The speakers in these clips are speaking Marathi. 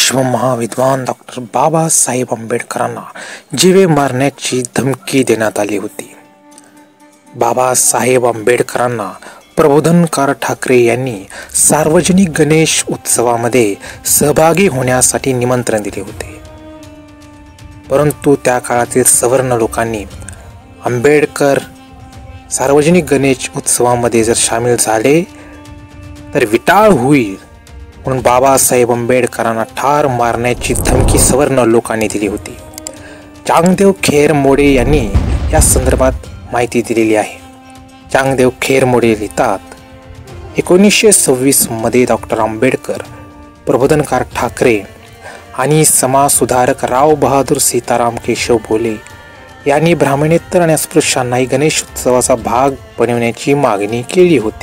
विश्व महाविद्वान डॉक्टर बाबासाहेब आंबेडकरांना जीवे मारण्याची धमकी देण्यात आली होती। बाबासाहेब आंबेडकरांना प्रबोधनकार ठाकरे यांनी सार्वजनिक गणेश उत्सवामध्ये सहभागी होण्यासाठी निमंत्रण दिले होते, परंतु त्या काळातील सवर्ण लोकांनी आंबेडकर सार्वजनिक गणेश उत्सवामध्ये जर सामील झाले तर विटाळ होईल म्हणून बाबासाहेब आंबेडकरांना ठार मारण्याची धमकी सवर्ण लोकांनी दिली होती। चांगदेव खेरमोडे यांनी या संदर्भात माहिती दिलेली आहे। चांगदेव खेरमोडे लिहितात, 1926 मध्ये डॉक्टर आंबेडकर, प्रबोधनकार ठाकरे आणि समाजसुधारक राव बहादूर सीताराम केशव भोले यांनी ब्राह्मणेतर आणि अस्पृश्यांनाही गणेश उत्सवाचा भाग बनवण्याची मागणी केली होती।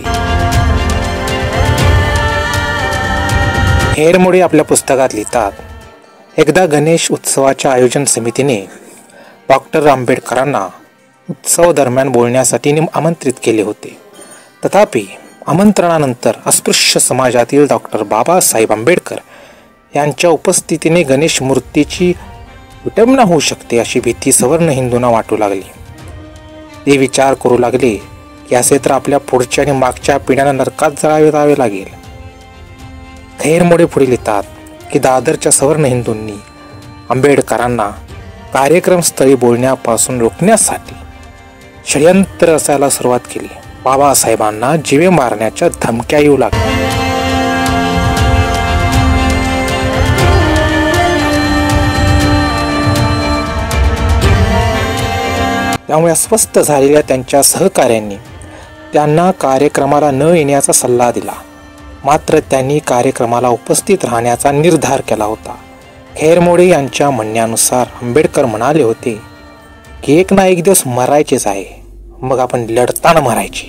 खेरमोडे आपल्या पुस्तकात लिहितात, एकदा गणेश उत्सवाच्या आयोजन समितीने डॉक्टर आंबेडकरांना उत्सव दरम्यान बोलण्यासाठी आमंत्रित केले होते। तथापि आमंत्रणानंतर अस्पृश्य समाजातील डॉक्टर बाबासाहेब आंबेडकर यांच्या उपस्थितीने गणेश मूर्तीची विटंबना होऊ शकते अशी भीती सवर्ण हिंदूंना वाटू लागली। ते विचार करू लागले की असे तर आपल्या पुढच्या आणि मागच्या पिढ्यांना नरकात जावे लागेल। खेरमोडे पुढे लिहितात की दादरच्या सवर्ण हिंदूंनी आंबेडकरांना कार्यक्रमस्थळी बोलण्यापासून रोखण्यासाठी षडयंत्र रचायला सुरुवात केली। बाबासाहेबांना जीवे मारण्याच्या धमक्या येऊ लागल्या। त्यामुळे अस्वस्थ झालेल्या त्यांच्या सहकाऱ्यांनी त्यांना कार्यक्रमाला न येण्याचा सल्ला दिला, मात्र त्यांनी कार्यक्रमाला उपस्थित राहण्याचा निर्धार केला होता। खेरमोडे यांच्या म्हणण्यानुसार आंबेडकर म्हणाले होते की एक ना एक दिवस मरायचेच आहे, मग आपण लढताना मरायचे।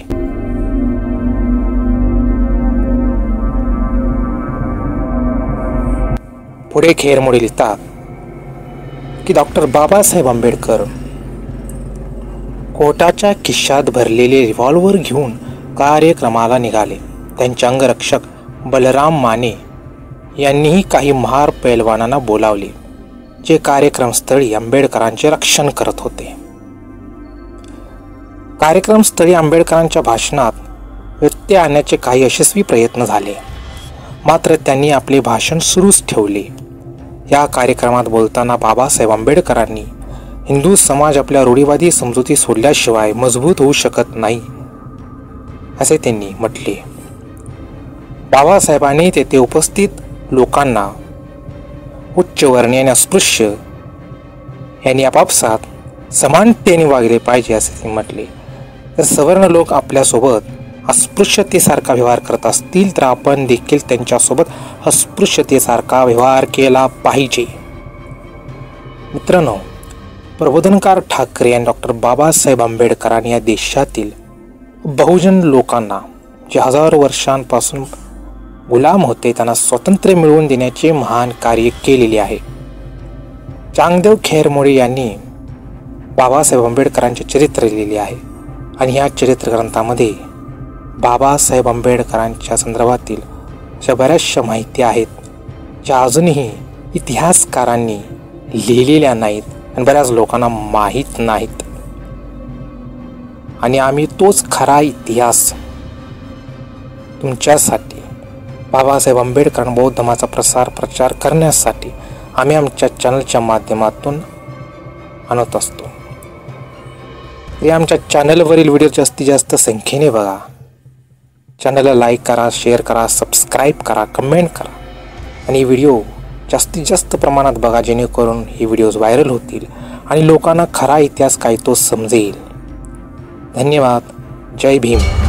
पुढे खेरमोडे लिहितात की डॉक्टर बाबासाहेब आंबेडकर कोटाच्या खिशात भरलेले रिव्हॉल्वर घेऊन कार्यक्रमाला निघाले। त्यांचे अंगरक्षक बलराम माने यांनीही काही महार पैलवानांना बोलावले, जे कार्यक्रमस्थळी आंबेडकरांचे रक्षण करत होते। कार्यक्रमस्थळी आंबेडकरांच्या भाषणात व्यत्यय आणण्याचे काही यशस्वी प्रयत्न झाले, मात्र त्यांनी आपले भाषण सुरूच ठेवले। या कार्यक्रमात बोलताना बाबासाहेब आंबेडकरांनी हिंदू समाज आपल्या रूढीवादी समजुती सोडल्याशिवाय मजबूत होऊ शकत नाही असे त्यांनी म्हटले। बाबासाहेबांनी तेथे उपस्थित लोकांना उच्चवर्णीय आणि अस्पृश्य यांनी आपापसात समानतेने वागले पाहिजे असे ते म्हटले। तर सवर्ण लोक आपल्यासोबत अस्पृश्यतेसारखा व्यवहार करत असतील तर आपण देखील त्यांच्यासोबत अस्पृश्यतेसारखा व्यवहार केला पाहिजे। मित्रांनो, प्रबोधनकार ठाकरे आणि डॉक्टर बाबासाहेब आंबेडकरांनी या देशातील बहुजन लोकांना, जे हजारो वर्षांपासून गुलाम होते, त्यांना स्वातंत्र्य मिळवून देण्याचे महान कार्य केलेले आहे। चांगदेव खेरमोडे यांनी बाबासाहेब आंबेडकरांचे चरित्र लिहिले आहे आणि ह्या चरित्र ग्रंथामध्ये बाबासाहेब आंबेडकरांच्या संदर्भातील अशा बऱ्याचशा माहिती आहेत, ज्या अजूनही इतिहासकारांनी लिहिलेल्या नाहीत आणि बऱ्याच लोकांना माहीत नाहीत। आणि आम्ही तोच खरा इतिहास तुमच्यासाठी, बाबासाहेब आंबेडकर बौद्ध धर्माचा प्रचार करण्यासाठी आम्ही आमच्या चॅनलच्या माध्यमातून आणत असतो। तरी आमच्या चॅनलवरील व्हिडिओ जास्तीत जास्त संख्येने बघा, चॅनलला लाईक करा, शेअर करा, सबस्क्राईब करा, कमेंट करा आणि व्हिडिओ जास्तीत जास्त प्रमाणात बघा, जेणेकरून हे व्हिडिओज व्हायरल होतील आणि लोकांना खरा इतिहास काय तो समजेल। धन्यवाद। जय भीम।